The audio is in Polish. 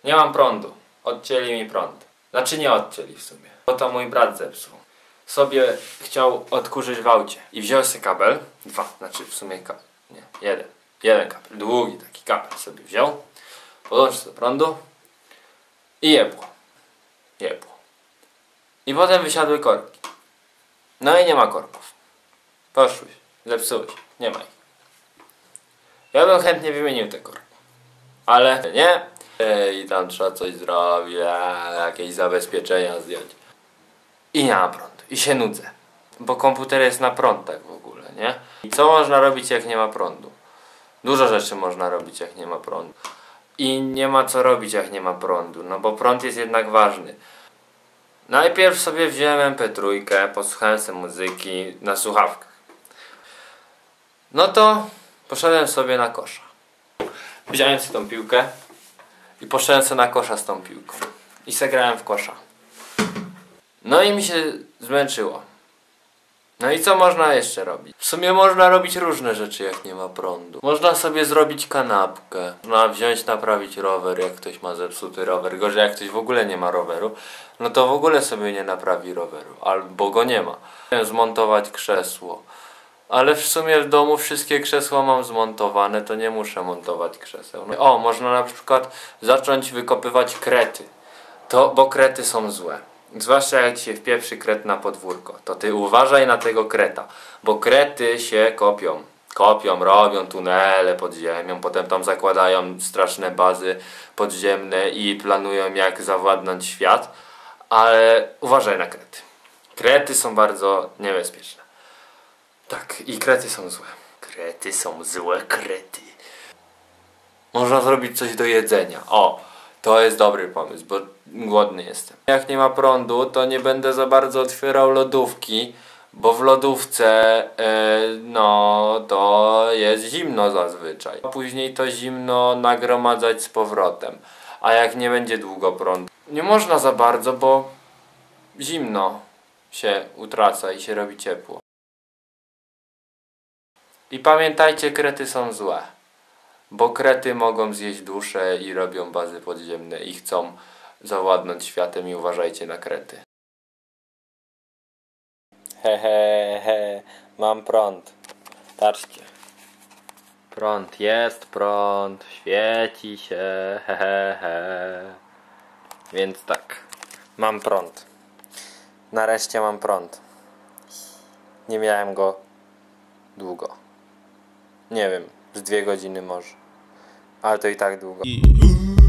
Nie mam prądu. Odcięli mi prąd. Znaczy nie odcięli w sumie, bo to mój brat zepsuł. Sobie chciał odkurzyć w aucie i wziął sobie kabel. Znaczy w sumie jeden. Jeden kabel. Długi taki kabel sobie wziął. Podłączył do prądu. I jebło. I potem wysiadły korki. No i nie ma korków. Poszły się. Zepsuły się. Nie ma ich. Ja bym chętnie wymienił te korki. Ale nie. I tam trzeba coś zrobić. Jakieś zabezpieczenia zdjąć. I nie ma prądu. I się nudzę. Bo komputer jest na prąd tak w ogóle, nie? I co można robić jak nie ma prądu? Dużo rzeczy można robić jak nie ma prądu. I nie ma co robić jak nie ma prądu. No bo prąd jest jednak ważny. Najpierw sobie wziąłem MP3, posłuchałem sobie muzyki na słuchawkach. No to poszedłem sobie na kosza. Wziąłem sobie tą piłkę i poszedłem sobie na kosza z tą piłką. I zagrałem w kosza. No i mi się zmęczyło. No i co można jeszcze robić? W sumie można robić różne rzeczy jak nie ma prądu. Można sobie zrobić kanapkę. Można wziąć, naprawić rower, jak ktoś ma zepsuty rower. Gorzej jak ktoś w ogóle nie ma roweru, no to w ogóle sobie nie naprawi roweru. Albo go nie ma. Zmontować krzesło. Ale w sumie w domu wszystkie krzesła mam zmontowane, to nie muszę montować krzeseł. O, można na przykład zacząć wykopywać krety. Bo krety są złe. Zwłaszcza jak ci się wpieprzy kret na podwórko, to ty uważaj na tego kreta, bo krety się kopią, robią tunele pod ziemią, potem tam zakładają straszne bazy podziemne i planują jak zawładnąć świat, ale uważaj na krety. Krety są bardzo niebezpieczne. Tak, i krety są złe. Krety są złe, krety. Można zrobić coś do jedzenia. O! To jest dobry pomysł, bo głodny jestem. Jak nie ma prądu, to nie będę za bardzo otwierał lodówki, bo w lodówce no to jest zimno zazwyczaj. A później to zimno nagromadzać z powrotem. A jak nie będzie długo prądu, nie można za bardzo, bo zimno się utraca i się robi ciepło. I pamiętajcie, krety są złe. Bo krety mogą zjeść duszę i robią bazy podziemne i chcą zawładnąć światem i uważajcie na krety. Mam prąd. Patrzcie. Prąd jest, prąd, świeci się, Więc tak, mam prąd. Nareszcie mam prąd. Nie miałem go długo. Nie wiem, z 2 godziny może. Ale to i tak długo.